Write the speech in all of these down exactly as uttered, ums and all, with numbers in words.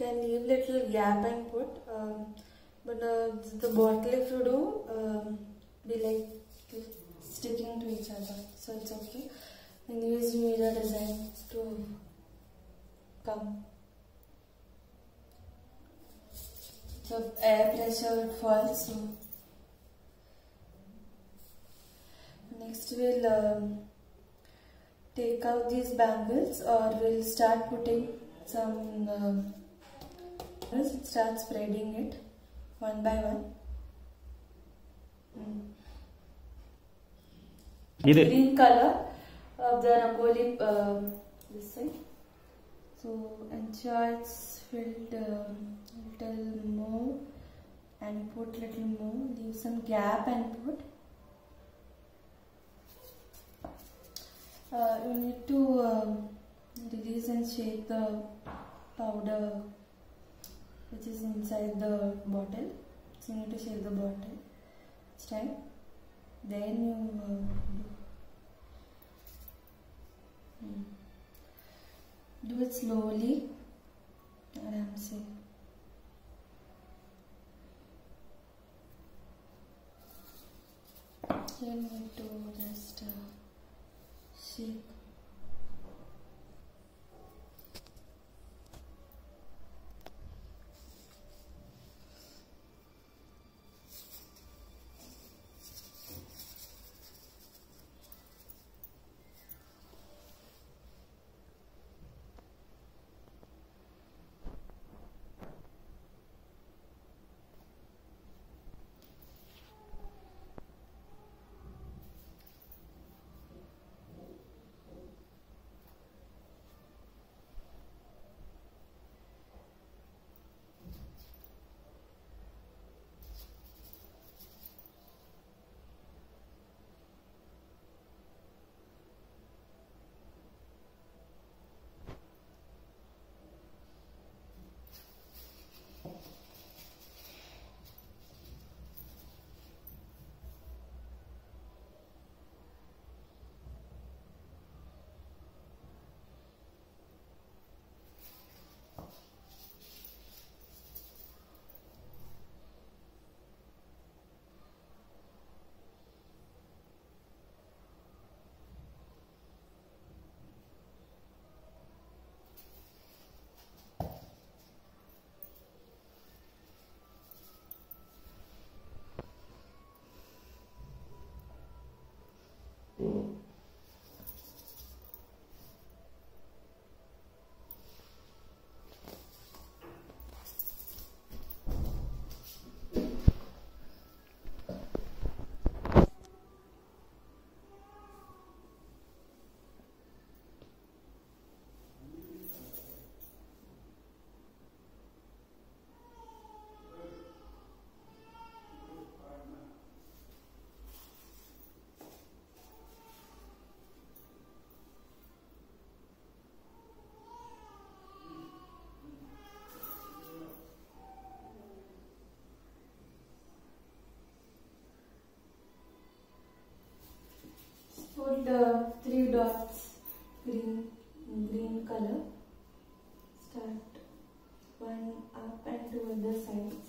can leave little gap and put, um, but uh, the bottle if you do, um, be like sticking to each other, so it's okay. Anyways, you need a design to come. So air pressure falls. So next we'll um, take out these bangles, or we'll start putting some um, start spreading it one by one. Mm. Green color of the Rangoli uh, this side. So ensure it's filled a little more and put little more. Leave some gap and put. Uh, you need to uh, release and shake the powder which is inside the bottle. So you need to shake the bottle each time. Then you uh, do. Hmm. Do it slowly. Aram se. You need to just uh, shake. Put uh, three dots, green, green color. Start one up and two other sides.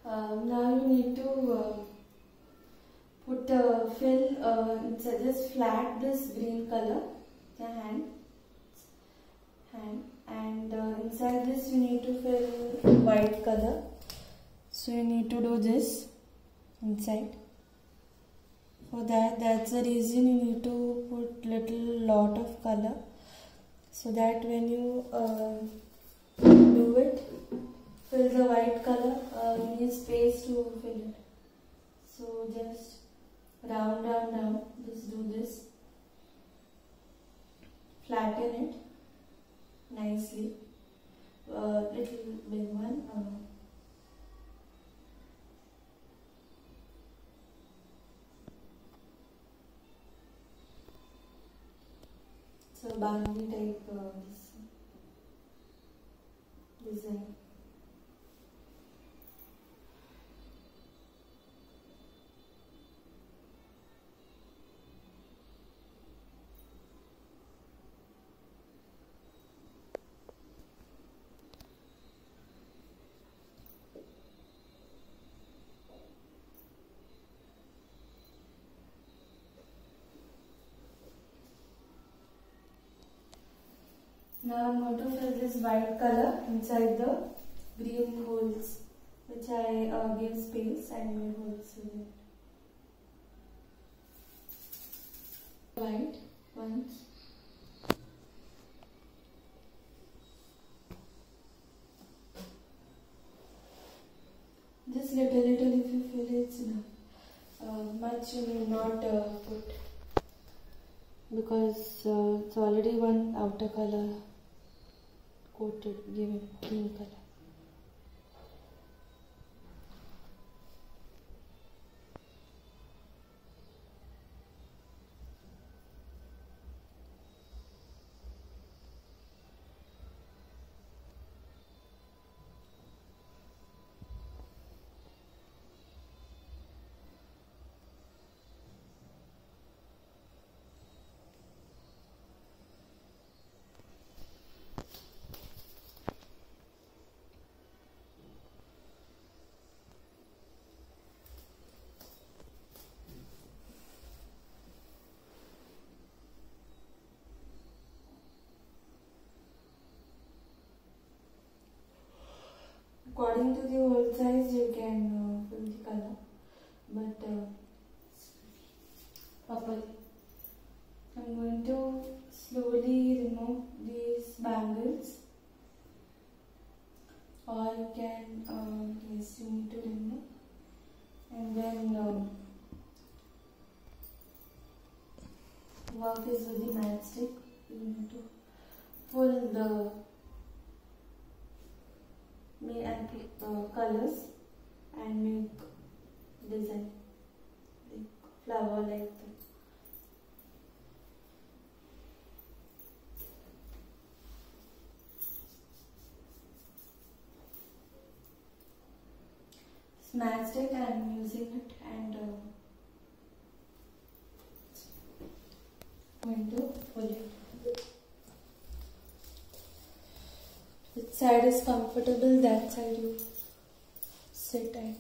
Um, now you need to uh, put uh, fill uh, inside, just flat this green color, the hand, hand, and uh, inside this you need to fill white color. So you need to do this inside. For that, that's the reason you need to put little lot of color, so that when you uh, do it, fill the white color, uh, you need space to fill it. So just round, round, round, just do this, flatten it nicely, uh, little big one. Uh, So bandi type uh, this design. Now I am going to fill this white color inside the green holes, which I uh, gave space and made holes in it. White once. Just little little, if you feel it's enough. Uh, much you need not uh, put, because uh, it's already one outer color coated, given green color. According to the hole size, you can uh, fill the color, but uh, purple. I'm going to slowly remove these bangles, or you can, uh, yes, you need to remove, and then um, work is with the matchstick. You need to pull the and uh, colors and make design like flower like that. Smashed it, I am using it, and uh, going to pull it. Which side is comfortable, that side you sit and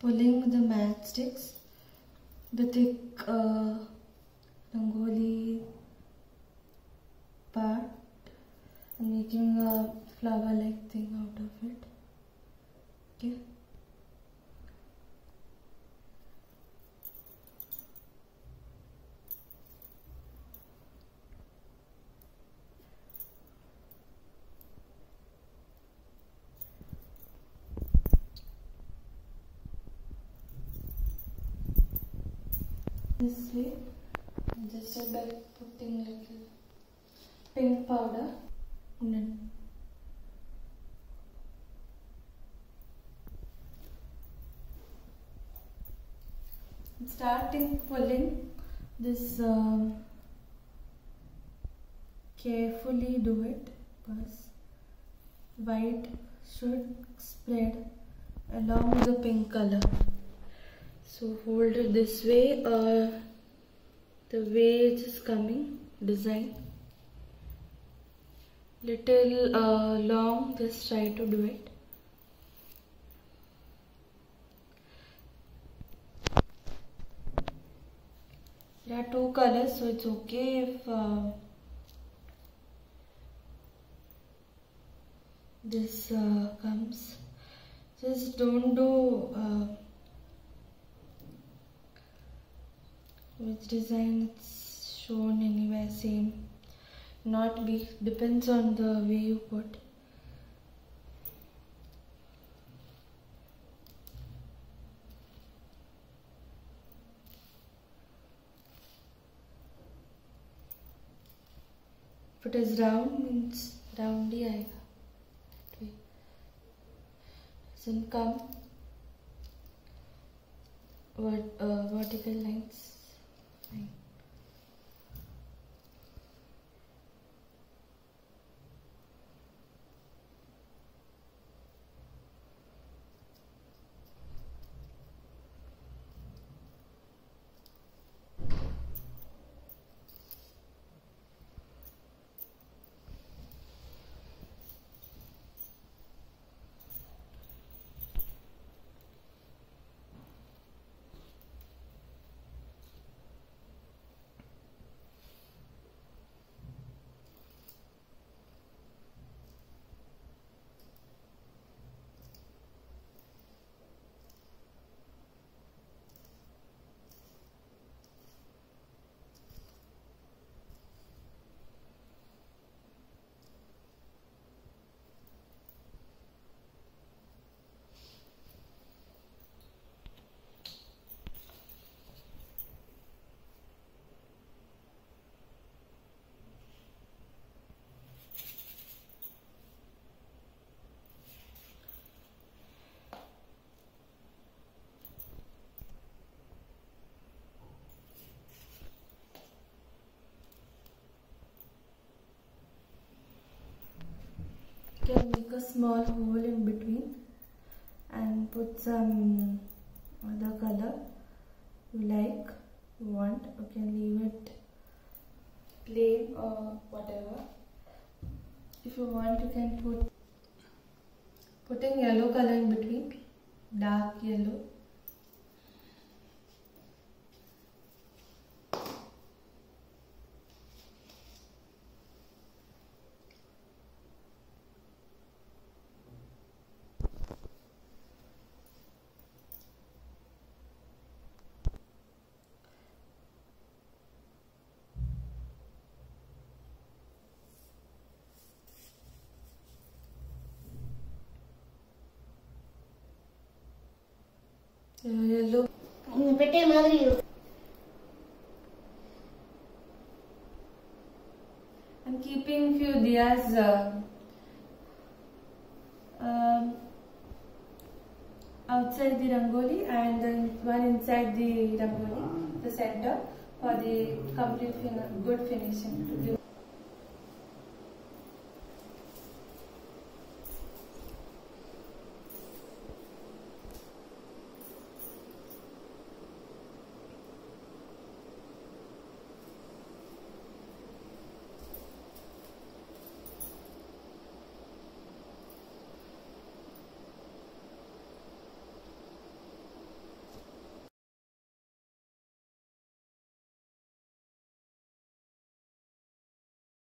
pulling the matchsticks, the thick uh, Rangoli part, and making a flower-like thing out of it. Okay. This way, just by putting little pink powder in it. Starting pulling this, um, carefully do it because white should spread along the pink color. So hold it this way, uh, the way it is coming, design. Little uh, long, just try to do it. There are two colors, so it's okay if uh, this uh, comes. Just don't do uh, which design it's shown anywhere, same. Not be, depends on the way you put. If it is round, means round ही आएगा. That way. Doesn't come vert, uh, vertical lines. Fine. Can make a small hole in between and put some other color you like, you want. You can leave it plain or whatever. If you want, you can put putting yellow color in between, dark yellow. Yellow. I'm keeping few diyas uh, um, outside the Rangoli and then one inside the Rangoli, the center, for the complete fin good finishing.